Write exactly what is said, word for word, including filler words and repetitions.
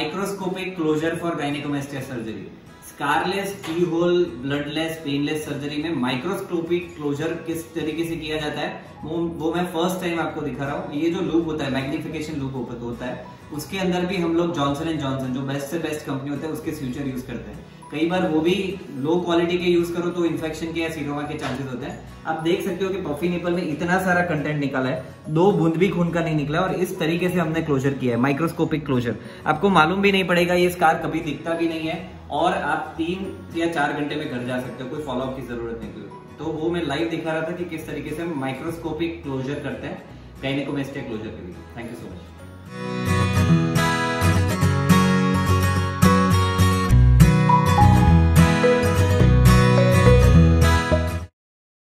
Microscopic closure for gynaecomastia surgery. Scarless, key hole, bloodless, painless surgery में microscopic closure किस तरीके से किया जाता है वो वो मैं फर्स्ट टाइम आपको दिखा रहा हूँ। ये जो लूप होता है, मैग्निफिकेशन लूप होता है, उसके अंदर भी हम लोग जॉनसन एंड जॉनसन जो बेस्ट से बेस्ट कंपनी होता है उसके फ्यूचर यूज करते हैं। कई बार वो भी लो क्वालिटी के यूज करो तो इन्फेक्शन के या सीरोमा के चांसेस होते हैं। आप देख सकते हो कि पफी निपल में इतना सारा कंटेंट निकाला है, दो बूंद भी खून का नहीं निकला और इस तरीके से हमने क्लोजर किया है, माइक्रोस्कोपिक क्लोजर। आपको मालूम भी नहीं पड़ेगा, ये स्कार कभी दिखता भी नहीं है और आप तीन या चार घंटे में घर जा सकते हो, कोई फॉलोअप की जरूरत नहीं। तो वो मैं लाइव दिखा रहा था कि किस तरीके से माइक्रोस्कोपिक क्लोजर करते हैं गायनेकोमेस्टिया क्लोजर के लिए। Thank you so much.